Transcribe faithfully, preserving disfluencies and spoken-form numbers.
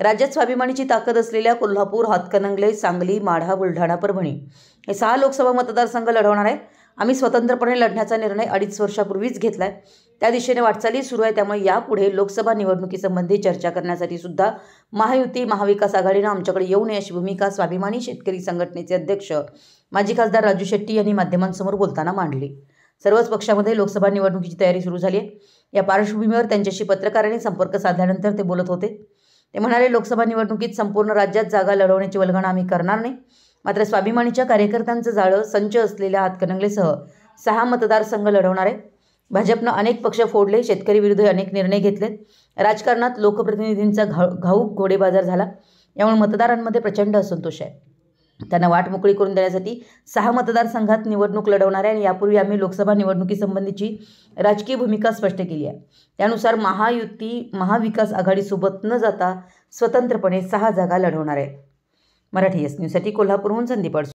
राज्यात स्वाभिमानीची ताकद असलेल्या कोल्हापूर, हातकणंगले, सांगली, माढा, बुलढाणा, परभणी हे सहा लोकसभा मतदारसंघ लढवणार आहे. आम्ही स्वतंत्रपणे लढण्याचा निर्णय अडीच वर्षापूर्वीच घेतलाय. त्या दिशेने वाटचाली सुरू आहे. त्यामुळे यापुढे लोकसभा निवडणुकीसंबंधी चर्चा करण्यासाठी सुद्धा महायुती महाविकास आघाडीनं आमच्याकडे येऊ नये अशी भूमिका स्वाभिमानी शेतकरी संघटनेचे अध्यक्ष माजी खासदार राजू शेट्टी यांनी माध्यमांसमोर बोलताना मांडली. सर्वच पक्षामध्ये लोकसभा निवडणुकीची तयारी सुरू झाली आहे. या पार्श्वभूमीवर त्यांच्याशी पत्रकारांनी संपर्क साधल्यानंतर ते बोलत होते. ते म्हणाले, लोकसभा निवडणुकीत संपूर्ण राज्यात जागा लढवण्याची वल्गना आम्ही करणार नाही. मात्र स्वाभिमानीच्या कार्यकर्त्यांचं जाळं संच असलेल्या हातकणंगलेसह सहा मतदारसंघ लढवणार आहे. भाजपनं अनेक पक्ष फोडले, शेतकरी विरुद्ध अनेक निर्णय घेतलेत. राजकारणात लोकप्रतिनिधींचा घा घाऊक घोडेबाजार झाला. यामुळे मतदारांमध्ये प्रचंड असंतोष आहे. त्यांना वाट मोकळी करून देण्यासाठी सहा मतदारसंघात निवडणूक लढवणार आहे आणि यापूर्वी आम्ही लोकसभा निवडणुकीसंबंधीची राजकीय भूमिका स्पष्ट केली आहे. त्यानुसार महायुती महाविकास आघाडीसोबत न जाता स्वतंत्रपणे सहा जागा लढवणार आहे. मराठी एस न्यूजसाठी कोल्हापूरहून संदीप अडसूळ.